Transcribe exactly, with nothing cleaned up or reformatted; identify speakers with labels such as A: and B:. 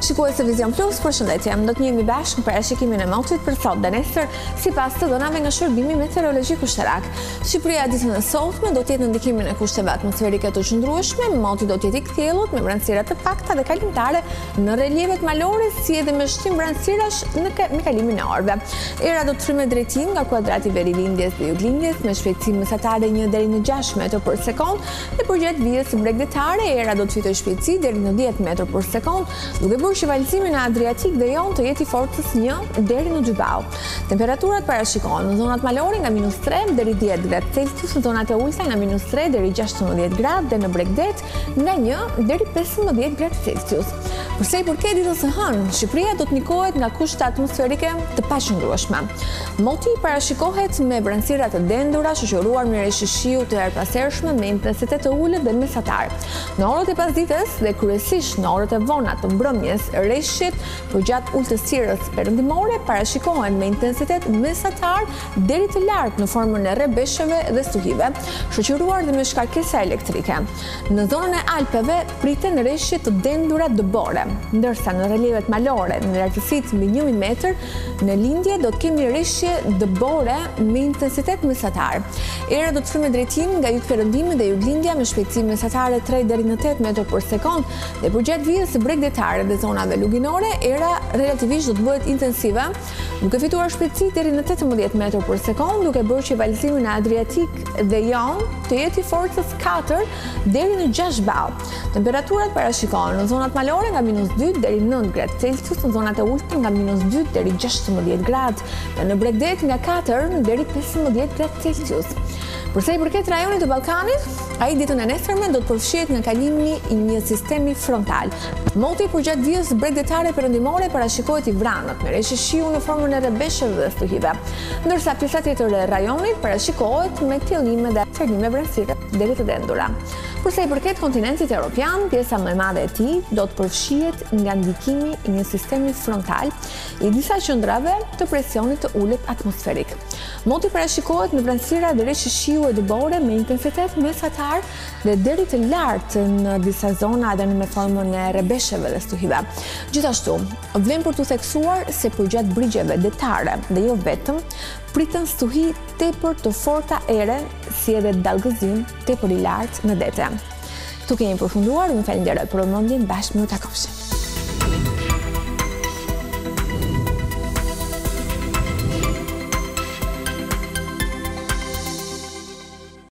A: Shikues e Vision Plus, përshëndetje, do të njemi bashkë në parashikimin e motit për sot dhe nesër, sipas të dhënave nga shërbimi meteorologjik ushtarak. Shqipëria ditën e sotme do të jetë në ndikimin e kushteve atmosferike të qëndrueshme, moti do të jetë i kthjellët me vranësira të pakta dhe kalimtare në relievet malore, si edhe me shtim vranësirash në me kalimin e orëve. Era do të frymë drejtim nga kuadrati verilindjes dhe juglindjes me shpejtësi mesatare një deri në gjashtë metër për sekond dhe përgjatë vijës së bregdetare era do të fitoj shpejtësi deri në dhjetë metër për sekond, duke bërë që valësimi në Adriatik dhe Jon të jetë i forcës një deri në dy bau. Temperaturat parashikohen në zonat malore nga minus tre deri dhjetë gradë Celsius, në zonat e ulta nga minus tre deri gjashtëmbëdhjetë gradë dhe në Bregdet nga një deri pesëmbëdhjetë gradë Celsius. Përsa i përket ditës së hënë, Shqipëria do të ndikohet nga kushte atmosferike të paqëndrueshme. Moti parashikohet me vranësira të dendura, shoqëruar me reshë shiu të erpasershme me intensitet të ulët dhe mesatar. Në orët e pasdites dhe kryesisht në orët e vona të mbrëmjes, reshjet përgjatë ultësirës perëndimore parashikohen me intensitet mesatar deri të lartë në formën e rrebesheve dhe stuhive, shoqëruar dhe me shkarkesa elektrike. Në zonën e Alpeve priten reshje të dendura dëbore, ndërsa në relievet malore në lartësitë mbi një metër në lindje do të kemi reshje dëbore me intensitet mesatar. Era do të frymë drejtim nga jugperëndimi dhe juglindja me shpejtësi mesatare tre deri në tetë metër për sekond dhe përgjatë vijës së bregdetare dhe zonave luginore, era relativisht do të bëhet intensive, duke fituar shpejtësi deri në tetëmbëdhjetë metër për sekond, duke bërë që valësimi në Adriatik dhe Jon të jetë i forcës katër deri në gjashtë bau. Temperaturat parashikohen në zonat malore nga minus dy deri në nëntë gradë Celsius, në zonat e ulta nga minus dy deri gjashtëmbëdhjetë gradë dhe në Bregdet nga katër deri pesëmbëdhjetë gradë Celsius. Përsa i përket rajonit të Ballkanit, ai ditën e nesërme do të përfshihet nga kalimi i një sistemi frontal. Moti përgjatë vijës bregdetare perëndimore parashikohet i vranët me reshë shiu në formën e rrebesheve dhe stuhive, ndërsa pjesa tjetër e rajonit parashikohet me tjellime dhe çelime vranësire deri të dendura. Përsa i përket kontinentit evropian, pjesa më e madhe e tij do të përfshihet nga ndikimi i një sistemi frontal i disa qendrave të presionit të ulët atmosferik. Moti parashikohet me vranësira dhe reshë shiu e dëbore me intensitet mesatar dhe deri të lartë në disa zona edhe në formën e rrebesheve dhe stuhive. Gjithashtu, vlen për të theksuar se përgjatë brigjeve detare dhe jo vetëm, pritën stuhi tepër të forta ere, si edhe dallgëzim tepër i lartë në dete. Tu kemi përfunduar, unë falenderoj për vëmendjen, bashkë më takofshim.